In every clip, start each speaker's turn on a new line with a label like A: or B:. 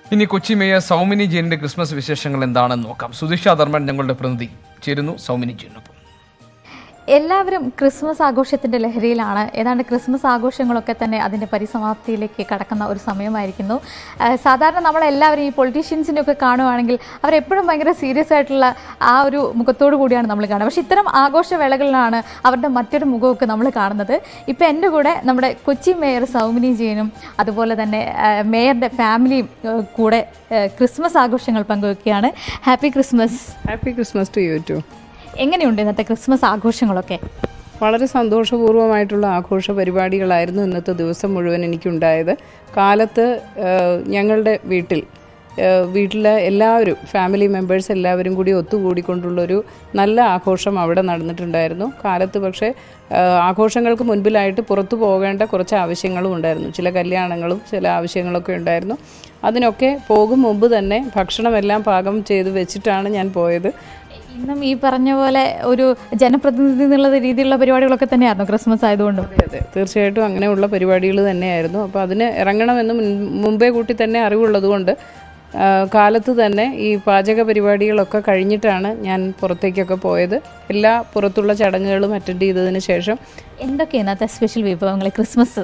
A: ഇനി കൊച്ചി മേയർ സൗമിനി ജെയിനിന്റെ ക്രിസ്മസ് വിശേഷങ്ങൾ എന്താണെന്ന് നോക്കാം. സുധിഷ ധർമ്മൻ ഞങ്ങളുടെ പ്രതിനിധി ചേരുന്നു സൗമിനി ജെയിനൊപ്പം.
B: എല്ലാവരും ക്രിസ്മസ് ആഘോഷത്തിൻ്റെ ലഹരിയിലാണ്. ഏതാണ്ട് ക്രിസ്മസ് ആഘോഷങ്ങളൊക്കെ തന്നെ അതിൻ്റെ പരിസമാപ്തിയിലേക്ക് കടക്കുന്ന ഒരു സമയമായിരിക്കുന്നു. സാധാരണ നമ്മളെല്ലാവരും ഈ പൊളിറ്റീഷ്യൻസിനെയൊക്കെ കാണുവാണെങ്കിൽ അവരെപ്പോഴും ഭയങ്കര സീരിയസ് ആയിട്ടുള്ള ആ ഒരു മുഖത്തോടു കൂടിയാണ് നമ്മൾ കാണുക. പക്ഷേ ഇത്തരം ആഘോഷവേളകളിലാണ് അവരുടെ മറ്റൊരു മുഖമൊക്കെ നമ്മൾ കാണുന്നത്. ഇപ്പോൾ എൻ്റെ കൂടെ നമ്മുടെ കൊച്ചി മേയർ സൗമിനി ജെയിനും അതുപോലെ തന്നെ മേയറുടെ ഫാമിലിയും കൂടെ ക്രിസ്മസ് ആഘോഷങ്ങൾ പങ്കുവയ്ക്കുകയാണ്. Happy Christmas.
C: Happy Christmas to you too.
B: എങ്ങനെയുണ്ട് ഇന്നത്തെ ക്രിസ്മസ് ആഘോഷങ്ങളൊക്കെ?
C: വളരെ സന്തോഷപൂർവ്വമായിട്ടുള്ള ആഘോഷ പരിപാടികളായിരുന്നു ഇന്നത്തെ ദിവസം മുഴുവൻ എനിക്കുണ്ടായത്. കാലത്ത് ഞങ്ങളുടെ വീട്ടിലെ എല്ലാവരും ഫാമിലി മെമ്പേഴ്സ് എല്ലാവരും കൂടി ഒത്തുകൂടിക്കൊണ്ടുള്ളൊരു നല്ല ആഘോഷം അവിടെ നടന്നിട്ടുണ്ടായിരുന്നു. കാലത്ത് പക്ഷേ ആഘോഷങ്ങൾക്ക് മുൻപിലായിട്ട് പുറത്തു പോകേണ്ട കുറച്ച് ആവശ്യങ്ങളും ഉണ്ടായിരുന്നു. ചില കല്യാണങ്ങളും ചില ആവശ്യങ്ങളൊക്കെ ഉണ്ടായിരുന്നു. അതിനൊക്കെ പോകും മുമ്പ് തന്നെ ഭക്ഷണമെല്ലാം പാകം ചെയ്ത് വെച്ചിട്ടാണ് ഞാൻ പോയത്.
B: ഇന്നും ഈ പറഞ്ഞ പോലെ ഒരു ജനപ്രതിനിധി എന്നുള്ള രീതിയിലുള്ള പരിപാടികളൊക്കെ തന്നെയായിരുന്നു ക്രിസ്മസ് ആയതുകൊണ്ടും.
C: അതെ, തീർച്ചയായിട്ടും അങ്ങനെയുള്ള പരിപാടികൾ തന്നെയായിരുന്നു. അപ്പോൾ അതിന് ഇറങ്ങണമെന്ന് മുമ്പേ കൂട്ടി തന്നെ അറിവുള്ളതുകൊണ്ട് കാലത്ത് തന്നെ ഈ പാചക പരിപാടികളൊക്കെ കഴിഞ്ഞിട്ടാണ് ഞാൻ പുറത്തേക്കൊക്കെ പോയത്. എല്ലാ പുറത്തുള്ള ചടങ്ങുകളും അറ്റൻഡ് ചെയ്തതിന് ശേഷം.
B: എന്തൊക്കെയാണ് ഇന്നത്തെ സ്പെഷ്യൽ വിഭവങ്ങൾ ക്രിസ്മസ്?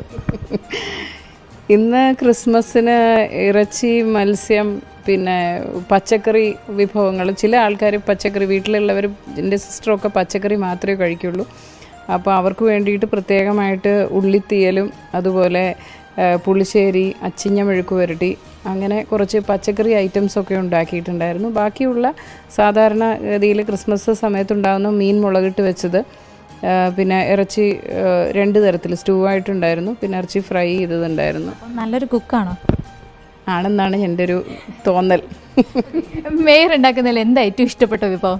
C: ഇന്ന് ക്രിസ്മസിന് ഇറച്ചി, മത്സ്യം, പിന്നെ പച്ചക്കറി വിഭവങ്ങൾ. ചില ആൾക്കാർ പച്ചക്കറി, വീട്ടിലുള്ളവർ എൻ്റെ സിസ്റ്ററൊക്കെ പച്ചക്കറി മാത്രമേ കഴിക്കുള്ളൂ. അപ്പോൾ അവർക്ക് വേണ്ടിയിട്ട് പ്രത്യേകമായിട്ട് ഉള്ളിത്തീയലും അതുപോലെ പുളിശ്ശേരി, അച്ചിങ്ങ മെഴുക്ക് പുരട്ടി, അങ്ങനെ കുറച്ച് പച്ചക്കറി ഐറ്റംസൊക്കെ ഉണ്ടാക്കിയിട്ടുണ്ടായിരുന്നു. ബാക്കിയുള്ള സാധാരണ ഗതിയിൽ ക്രിസ്മസ് സമയത്തുണ്ടാകുന്ന മീൻ മുളകിട്ട് വെച്ചത്, പിന്നെ ഇറച്ചി 2 തരത്തിൽ സ്റ്റൂ ആയിട്ടുണ്ടായിരുന്നു, പിന്നെ ഇറച്ചി ഫ്രൈ ചെയ്തതുണ്ടായിരുന്നു.
B: നല്ലൊരു കുക്കാണോ?
C: ആണെന്നാണ് എൻ്റെ ഒരു തോന്നൽ.
B: മേയർ ഉണ്ടാക്കുന്നതിൽ എന്താ ഏറ്റവും ഇഷ്ടപ്പെട്ട വിഭവം?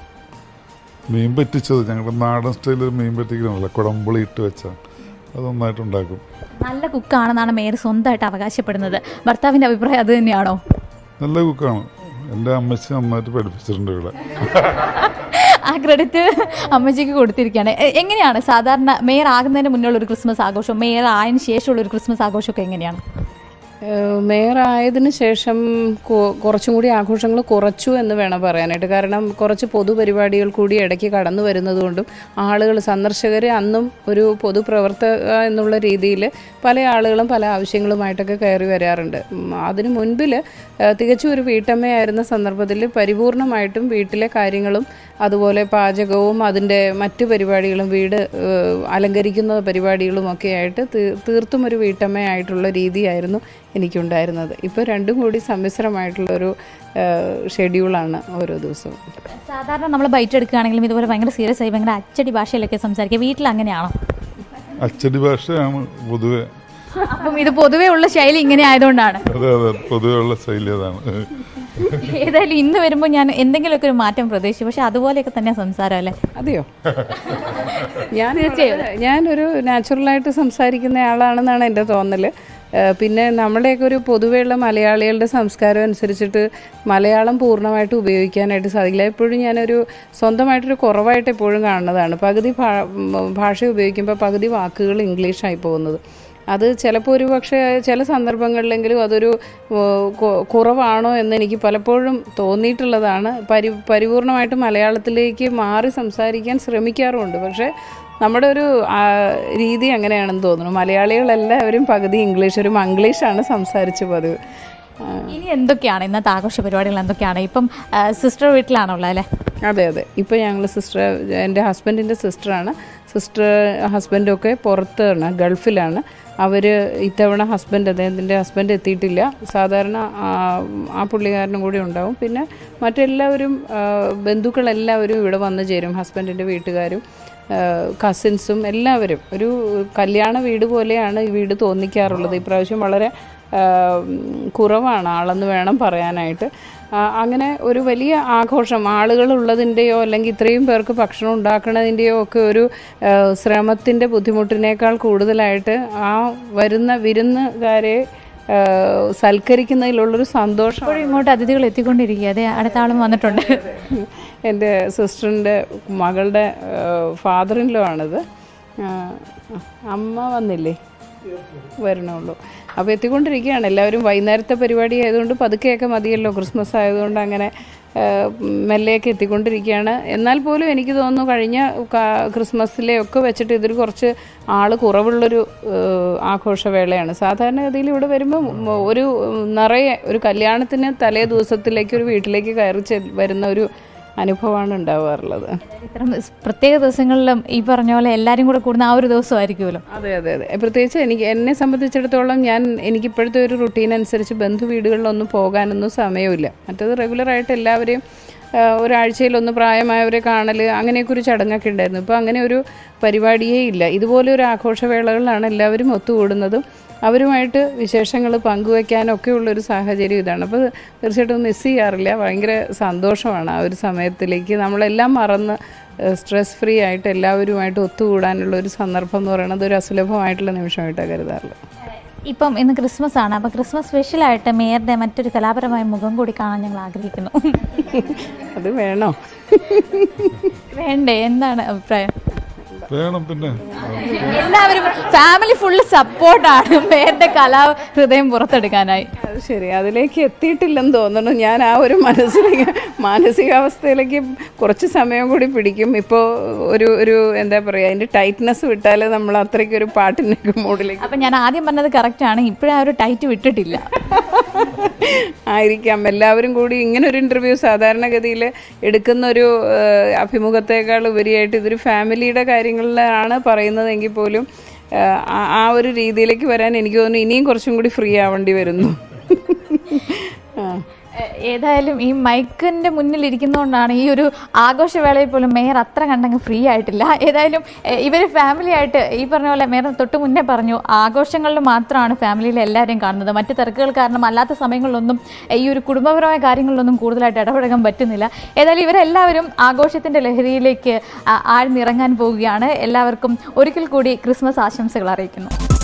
D: മീൻ പറ്റിച്ചത്. ഞങ്ങളുടെ നാടൻ സ്റ്റൈലിൽ മീൻ പറ്റിക്കണമല്ലോ, കുടംപുളി ഇട്ട് വെച്ചാൽ അത് നന്നായിട്ടുണ്ടാക്കും.
B: നല്ല കുക്കാണെന്നാണ് മേയർ സ്വന്തമായിട്ട് അവകാശപ്പെടുന്നത്. ഭർത്താവിൻ്റെ അഭിപ്രായം അത് തന്നെയാണോ?
D: നല്ല കുക്കാണ്. എൻ്റെ അമ്മച്ചി നന്നായിട്ട് പഠിപ്പിച്ചിട്ടുണ്ട് ഇവിടെ.
B: ആ ക്രെഡിറ്റ് അമ്മച്ചിക്ക് കൊടുത്തിരിക്കുകയാണ്. എങ്ങനെയാണ് സാധാരണ മേയർ ആകുന്നതിന് മുന്നുള്ള ഒരു ക്രിസ്മസ് ആഘോഷം, മേയർ ആയതിനു ശേഷമുള്ള ഒരു ക്രിസ്മസ് ആഘോഷമൊക്കെ എങ്ങനെയാണ്?
C: മേയർ ആയതിനു ശേഷം കുറച്ചും കൂടി ആഘോഷങ്ങൾ കുറച്ചു എന്ന് വേണം പറയാനായിട്ട്. കാരണം കുറച്ച് പൊതുപരിപാടികൾ കൂടി ഇടയ്ക്ക് കടന്നു വരുന്നതുകൊണ്ടും ആളുകൾ, സന്ദർശകർ അന്നും ഒരു പൊതുപ്രവർത്തക എന്നുള്ള രീതിയിൽ പല ആളുകളും പല ആവശ്യങ്ങളുമായിട്ടൊക്കെ കയറി വരാറുണ്ട്. അതിനു മുൻപിൽ തികച്ചും ഒരു വീട്ടമ്മയായിരുന്ന സന്ദർഭത്തിൽ പരിപൂർണമായിട്ടും വീട്ടിലെ കാര്യങ്ങളും അതുപോലെ പാചകവും അതിൻ്റെ മറ്റു പരിപാടികളും, വീട് അലങ്കരിക്കുന്ന പരിപാടികളുമൊക്കെ ആയിട്ട് തീർത്തും ഒരു വീട്ടമ്മയായിട്ടുള്ള രീതിയായിരുന്നു എനിക്കുണ്ടായിരുന്നത്. ഇപ്പോൾ രണ്ടും കൂടി സമ്മിശ്രമായിട്ടുള്ളൊരു ഷെഡ്യൂളാണ് ഓരോ ദിവസവും.
B: സാധാരണ നമ്മൾ ബൈറ്റ് എടുക്കുകയാണെങ്കിലും ഇതുപോലെ ഭയങ്കര സീരിയസ് ആയി ഭയങ്കര അച്ചടി ഭാഷയിലൊക്കെ സംസാരിക്കുക. വീട്ടിൽ അങ്ങനെയാണോ?
D: അച്ചടി ഭാഷയാണ് പൊതുവെ.
B: അപ്പം ഇത് പൊതുവേ ഉള്ള ശൈലി ഇങ്ങനെ ആയതുകൊണ്ടാണ്.
D: അതെ അതെ, പൊതുവെ ഉള്ള ശൈലി അതാണ്.
B: ഏതായാലും ഇന്ന് വരുമ്പോൾ ഞാൻ എന്തെങ്കിലുമൊക്കെ ഒരു മാറ്റം പ്രതീക്ഷിച്ചു. പക്ഷെ അതുപോലെയൊക്കെ തന്നെ സംസാരം അല്ലേ?
C: അതെയോ? ഞാനൊരു നാച്ചുറലായിട്ട് സംസാരിക്കുന്ന ആളാണെന്നാണ് എൻ്റെ തോന്നൽ. പിന്നെ നമ്മുടെയൊക്കെ ഒരു പൊതുവെയുള്ള മലയാളികളുടെ സംസ്കാരം അനുസരിച്ചിട്ട് മലയാളം പൂർണ്ണമായിട്ട് ഉപയോഗിക്കാനായിട്ട് സാധിക്കില്ല. എപ്പോഴും ഞാനൊരു സ്വന്തമായിട്ടൊരു കുറവായിട്ട് എപ്പോഴും കാണുന്നതാണ്. പകുതി ഭാഷ ഉപയോഗിക്കുമ്പോൾ പകുതി വാക്കുകൾ ഇംഗ്ലീഷായി പോകുന്നത്. അത് ചിലപ്പോൾ ഒരു പക്ഷേ ചില സന്ദർഭങ്ങളിലെങ്കിലും അതൊരു കുറവാണോ എന്ന് എനിക്ക് പലപ്പോഴും തോന്നിയിട്ടുള്ളതാണ്. പരിപൂർണമായിട്ട് മലയാളത്തിലേക്ക് മാറി സംസാരിക്കാൻ ശ്രമിക്കാറുമുണ്ട്. പക്ഷേ നമ്മുടെ ഒരു രീതി അങ്ങനെയാണെന്ന് തോന്നുന്നു. മലയാളികളെല്ലാവരും പകുതി ഇംഗ്ലീഷ്, ഒരു മംഗ്ലീഷാണ് സംസാരിച്ച് പതിവ്.
B: ഇനി എന്തൊക്കെയാണ് ഇന്നത്തെ ആഘോഷ പരിപാടികൾ എന്തൊക്കെയാണ്? ഇപ്പം സിസ്റ്റർ വീട്ടിലാണുള്ളത് അല്ലേ?
C: അതെ അതെ, ഇപ്പം ഞങ്ങൾ സിസ്റ്റർ, എൻ്റെ ഹസ്ബൻഡിൻ്റെ സിസ്റ്ററാണ്. ഹസ്ബൻഡൊക്കെ പുറത്താണ്, ഗൾഫിലാണ്. അവർ ഇത്തവണ അദ്ദേഹത്തിൻ്റെ ഹസ്ബൻഡ് എത്തിയിട്ടില്ല. സാധാരണ ആ പുള്ളിക്കാരനും കൂടി ഉണ്ടാവും. പിന്നെ മറ്റെല്ലാവരും ബന്ധുക്കളെല്ലാവരും ഇവിടെ വന്നു ചേരും. ഹസ്ബൻഡിൻ്റെ വീട്ടുകാരും കസിൻസും എല്ലാവരും. ഒരു കല്യാണ വീട് പോലെയാണ് ഈ വീട് തോന്നിക്കാറുള്ളത്. ഇപ്രാവശ്യം വളരെ കുറവാണ് ആളെന്ന് വേണം പറയാനായിട്ട്. അങ്ങനെ ഒരു വലിയ ആഘോഷം ആളുകളുള്ളതിൻ്റെയോ അല്ലെങ്കിൽ ഇത്രയും പേർക്ക് ഭക്ഷണം ഉണ്ടാക്കുന്നതിൻ്റെയോ ഒക്കെ ഒരു ശ്രമത്തിൻ്റെ ബുദ്ധിമുട്ടിനേക്കാൾ കൂടുതലായിട്ട് ആ വരുന്ന വിരുന്നുകാരെ സൽക്കരിക്കുന്നതിലുള്ളൊരു സന്തോഷം.
B: ഇങ്ങോട്ട് അതിഥികൾ എത്തിക്കൊണ്ടിരിക്കുക. അതെ, അടുത്ത ആളും വന്നിട്ടുണ്ട്.
C: എൻ്റെ സിസ്റ്ററിൻ്റെ മകളുടെ ഫാദർ ഇൻ ലോ ആണിത്. അമ്മ വന്നില്ലേ? വരണുള്ളൂ. അപ്പോൾ എത്തിക്കൊണ്ടിരിക്കുകയാണ്. എല്ലാവരും വൈകുന്നേരത്തെ പരിപാടി ആയതുകൊണ്ട് പതുക്കെയൊക്കെ മതിയല്ലോ, ക്രിസ്മസ് ആയതുകൊണ്ട് അങ്ങനെ മെല്ലെയൊക്കെ എത്തിക്കൊണ്ടിരിക്കുകയാണ്. എന്നാൽ പോലും എനിക്ക് തോന്നുന്നു കഴിഞ്ഞ ക്രിസ്മസിലെയൊക്കെ വെച്ചിട്ട് ഇതൊരു കുറച്ച് ആൾ കുറവുള്ളൊരു ആഘോഷവേളയാണ്. സാധാരണഗതിയിൽ ഇവിടെ വരുമ്പോൾ ഒരു നിറയെ ഒരു കല്യാണത്തിന് തലേ ദിവസത്തിലേക്ക് ഒരു വീട്ടിലേക്ക് കയറി വരുന്ന ഒരു അനുഭവമാണ് ഉണ്ടാവാറുള്ളത്.
B: ഇത്തരം പ്രത്യേക ദിവസങ്ങളിലും ഈ പറഞ്ഞ പോലെ എല്ലാവരും കൂടെ കൂടുന്ന ആ ഒരു ദിവസമായിരിക്കുമല്ലോ.
C: അതെ അതെ അതെ. പ്രത്യേകിച്ച് എന്നെ സംബന്ധിച്ചിടത്തോളം എനിക്കിപ്പോഴത്തെ ഒരു റുട്ടീൻ അനുസരിച്ച് ബന്ധു വീടുകളിലൊന്നും പോകാനൊന്നും സമയമില്ല. മറ്റത് റെഗുലറായിട്ട് എല്ലാവരെയും ഒരാഴ്ചയിലൊന്ന് പ്രായമായവരെ കാണൽ അങ്ങനെയൊക്കെ ഒരു ചടങ്ങൊക്കെ ഉണ്ടായിരുന്നു. ഇപ്പോൾ അങ്ങനെ ഒരു പരിപാടിയേ ഇല്ല. ഇതുപോലെ ഒരു ആഘോഷവേളകളിലാണ് എല്ലാവരും ഒത്തുകൂടുന്നതും അവരുമായിട്ട് വിശേഷങ്ങൾ പങ്കുവയ്ക്കാനൊക്കെ ഉള്ളൊരു സാഹചര്യം ഇതാണ്. അപ്പോൾ തീർച്ചയായിട്ടും മിസ് ചെയ്യാറില്ല. ഭയങ്കര സന്തോഷമാണ് ആ ഒരു സമയത്തിലേക്ക് നമ്മളെല്ലാം മറന്ന് സ്ട്രെസ് ഫ്രീ ആയിട്ട് എല്ലാവരുമായിട്ട് ഒത്തുകൂടാനുള്ള ഒരു സന്ദർഭം എന്ന് പറയുന്നത് ഒരു അസുലഭമായിട്ടുള്ള നിമിഷമായിട്ടാണ് കരുതാറുള്ളത്.
B: ഇപ്പം ഇന്ന് ക്രിസ്മസ് ആണ്. അപ്പോൾ ക്രിസ്മസ് സ്പെഷ്യലായിട്ട് മേയറുടെ മറ്റൊരു കലാപരമായ മുഖം കൂടി കാണാൻ ഞങ്ങൾ ആഗ്രഹിക്കുന്നു.
C: അത് വേണോ?
B: വേണ്ടേ? എന്താണ് അഭിപ്രായം?
D: വേണം. പിന്നെ
B: എല്ലാവരും ഫാമിലി ഫുള്ള് സപ്പോർട്ടാണ് മേയറുടെ കലാഹൃദയം പുറത്തെടുക്കാനായി.
C: അത് ശരി, അതിലേക്ക് എത്തിയിട്ടില്ലെന്ന് തോന്നുന്നു. ഞാൻ ആ ഒരു മാനസികാവസ്ഥയിലേക്ക് കുറച്ച് സമയം കൂടി പിടിക്കും. ഇപ്പോൾ ഒരു എന്താ പറയുക, അതിൻ്റെ ടൈറ്റ്നെസ് വിട്ടാൽ നമ്മൾ അത്രയ്ക്കൊരു പാട്ടിനൊക്കെ മൂഡിലേക്ക്.
B: അപ്പം ഞാൻ ആദ്യം പറഞ്ഞത് കറക്റ്റാണ്. ഇപ്പോഴും ആ ഒരു ടൈറ്റ് വിട്ടിട്ടില്ല
C: ആയിരിക്കാം. എല്ലാവരും കൂടി ഇങ്ങനെ ഒരു ഇൻ്റർവ്യൂ സാധാരണഗതിയിൽ എടുക്കുന്ന ഒരു അഭിമുഖത്തേക്കാൾ ഉപരിയായിട്ട് ഇതൊരു ഫാമിലിയുടെ കാര്യങ്ങളിലാണ് പറയുന്നതെങ്കിൽ പോലും ആ ഒരു രീതിയിലേക്ക് വരാൻ എനിക്ക് തോന്നുന്നു ഇനിയും കുറച്ചും കൂടി ഫ്രീ ആവേണ്ടി വരുന്നു.
B: ഏതായാലും ഈ മൈക്കിൻ്റെ മുന്നിൽ ഇരിക്കുന്നതുകൊണ്ടാണ് ഈ ഒരു ആഘോഷവേളയിൽ പോലും മേയർ അത്ര കണ്ടങ്ങ് ഫ്രീ ആയിട്ടില്ല. ഏതായാലും ഇവർ ഫാമിലി ആയിട്ട് ഈ പറഞ്ഞ പോലെ മേയർ തൊട്ട് മുന്നേ പറഞ്ഞു ആഘോഷങ്ങളിൽ മാത്രമാണ് ഫാമിലിയിലെ എല്ലാവരെയും കാണുന്നത്. മറ്റ് തിരക്കുകൾ കാരണം അല്ലാത്ത സമയങ്ങളിലൊന്നും ഈ ഒരു കുടുംബപരമായ കാര്യങ്ങളിലൊന്നും കൂടുതലായിട്ട് ഇടപെടാൻ പറ്റുന്നില്ല. ഏതായാലും ഇവരെല്ലാവരും ആഘോഷത്തിൻ്റെ ലഹരിയിലേക്ക് ആഴ്ന്നിറങ്ങാൻ പോവുകയാണ്. എല്ലാവർക്കും ഒരിക്കൽ കൂടി ക്രിസ്മസ് ആശംസകൾ അറിയിക്കുന്നു.